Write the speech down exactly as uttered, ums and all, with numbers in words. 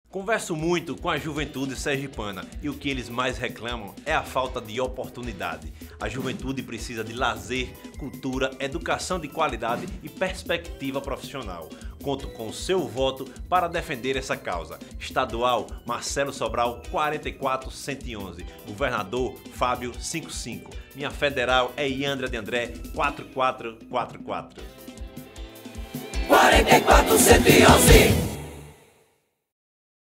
Converso muito com a juventude sergipana e o que eles mais reclamam é a falta de oportunidade. A juventude precisa de lazer, cultura, educação de qualidade e perspectiva profissional. Conto com o seu voto para defender essa causa. Estadual, Marcelo Sobral, quatro quatro um um um. Governador, Fábio, cinquenta e cinco. Minha federal é Iandra de André, quatro quatro quatro quatro. quatro quatro um um um.